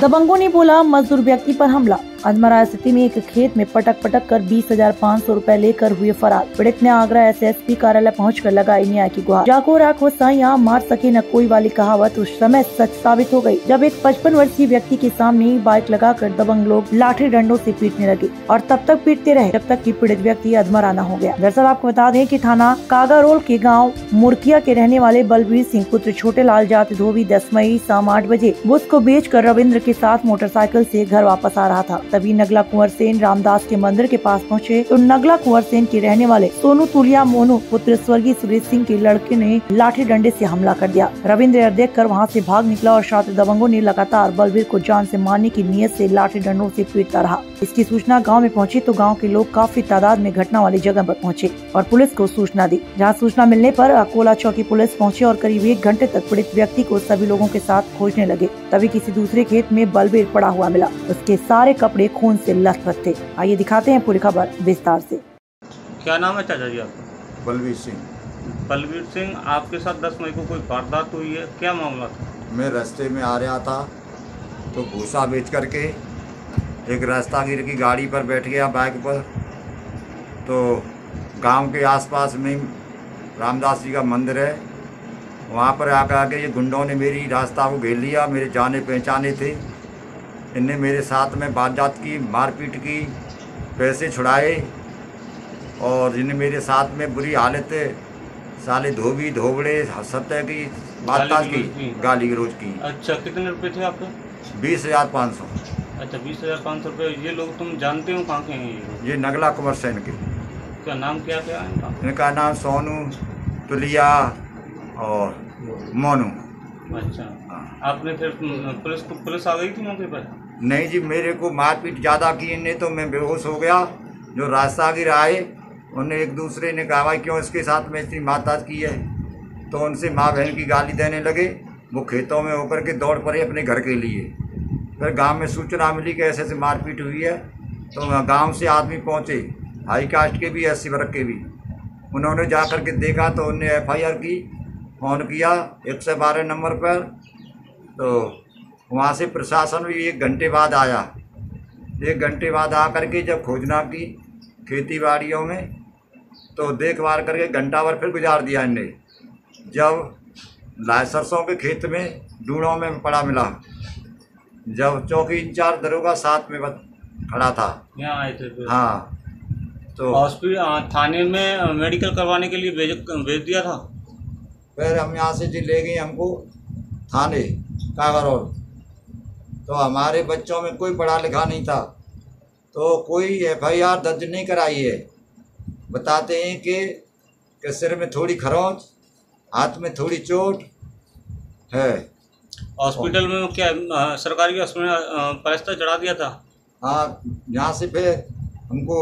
दबंगों ने बोला मजदूर व्यक्ति पर हमला। अधमरा स्थिति में एक खेत में पटक कर 20,500 रुपए लेकर हुए फरार। पीड़ित ने आगरा एसएसपी कार्यालय पहुंचकर लगाई न्याय की गुहार। जाको राखो साइयां मार सके न कोई वाली कहावत उस समय सच साबित हो गई, जब एक 55 वर्षीय व्यक्ति के सामने बाइक लगाकर दबंग लोग लाठी डंडों से पीटने लगे और तब तक पीटते रहे जब तक कि पीड़ित व्यक्ति अधमरा न हो गया। दरअसल आपको बता दें कि थाना कागारोल के गाँव मुरकिया के रहने वाले बलबीर सिंह पुत्र छोटे लाल जाति धोबी 10 मई शाम 8 बजे बुस को बेचकर रविंद्र के साथ मोटरसाइकिल से घर वापस आ रहा था। तभी नगला कुंवर सेन रामदास के मंदिर के पास पहुंचे तो नगला कुंवर सेन के रहने वाले सोनू तुलिया मोनू पुत्र स्वर्गीय सुरेश सिंह के लड़के ने लाठी डंडे से हमला कर दिया। रविंद्र देखकर वहां से भाग निकला और छात्र दबंगों ने लगातार बलबीर को जान से मारने की नीयत से लाठी डंडों से पीटता रहा। इसकी सूचना गाँव में पहुंची तो गाँव के लोग काफी तादाद में घटना वाली जगह पर पहुँचे और पुलिस को सूचना दी। जहाँ सूचना मिलने पर अकोला चौकी पुलिस पहुंचे और करीब 1 घंटे तक पीड़ित व्यक्ति को सभी लोगों के साथ खोजने लगे। तभी किसी दूसरे खेत में बलबीर पड़ा हुआ मिला। उसके सारे कपड़े खून से लथपथ थे। आइए दिखाते हैं पूरी खबर विस्तार से। क्या नाम है चाचा जी आपका? बलबीर सिंह। बलबीर सिंह, आपके साथ 10 मई को कोई वारदात हुई है, क्या मामला था? मैं रास्ते में आ रहा था तो भूसा बेच करके एक रास्तागीर की गाड़ी पर बैठ गया बाइक पर। तो गांव के आसपास में रामदास जी का मंदिर है, वहाँ पर आकर ये गुंडों ने मेरी रास्ता को घेर लिया। मेरे जाने पहचाने थे, इनने मेरे साथ में बातजात की, मारपीट की, पैसे छुड़ाए और इन्हें मेरे साथ में बुरी हालत साले धोबी धोबड़े सत्य की बातचीत की, गाली गलौज की। अच्छा, कितने रुपए थे आपके? 20,500। अच्छा, 20,500 रुपये। ये लोग तुम जानते हो कहाँ के हैं? ये नगला कुंवर सेन के। क्या नाम क्या है इनका? इनका नाम सोनू तुलिया और मोनू। अच्छा, आपने फिर पुलिस आ गई थी मौके पर? नहीं जी, मेरे को मारपीट ज़्यादा की इनने तो मैं बेहोश हो गया। जो रास्तागीर आए उन्हें एक दूसरे ने कहा भाई क्यों इसके साथ में इतनी मारताज की है, तो उनसे माँ बहन की गाली देने लगे। वो खेतों में होकर के दौड़ पड़े अपने घर के लिए। फिर गांव में सूचना मिली कि ऐसे ऐसे मारपीट हुई है, तो गांव से आदमी पहुंचे, हाई कास्ट के भी, SC वर्ग के भी। उन्होंने जा कर के देखा तो उन्होंने FIR की, फ़ोन किया 112 नंबर पर। तो वहाँ से प्रशासन भी 1 घंटे बाद आया। 1 घंटे बाद आकर के जब खोजना की खेती बाड़ियों में, तो देखभाल करके घंटा भर फिर गुजार दिया इनने। जब सरसों के खेत में डूड़ों में पड़ा मिला, जब चौकी इंचार्ज दरोगा साथ में खड़ा था, यहाँ आए थे फिर? हाँ, तो हॉस्पिटल थाने में मेडिकल करवाने के लिए भेज दिया था। फिर हम यहाँ से ले गए हमको थाने कागारोल। तो हमारे बच्चों में कोई पढ़ा लिखा नहीं था, तो कोई FIR दर्ज नहीं कराई है। बताते हैं कि सिर में थोड़ी खरोंच, हाथ में थोड़ी चोट है। हॉस्पिटल में क्या सरकारी हॉस्पिटल प्लास्टर चढ़ा दिया था? हाँ, यहाँ से फिर हमको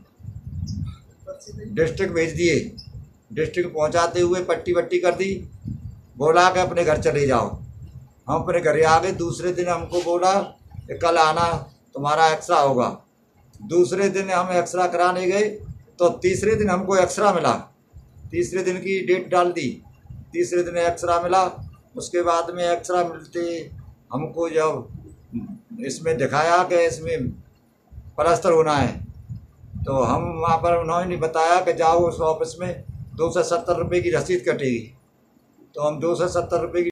डिस्ट्रिक्ट भेज दिए। डिस्ट्रिक्ट पहुँचाते हुए पट्टी वट्टी कर दी, बोला कि अपने घर चले जाओ। हम अपने घर आ गए। दूसरे दिन हमको बोला कि कल आना, तुम्हारा एक्सरा होगा। दूसरे दिन हम एक्सरा कराने गए तो तीसरे दिन हमको एक्सरा मिला। तीसरे दिन की डेट डाल दी, तीसरे दिन एक्सरा मिला। उसके बाद में एक्सरा मिलते हमको जब इसमें दिखाया कि इसमें प्लास्टर होना है, तो हम वहाँ पर उन्होंने बताया कि जाओ उस ऑफिस में 270 रुपये की रसीद कटेगी। तो हम 270 रुपये की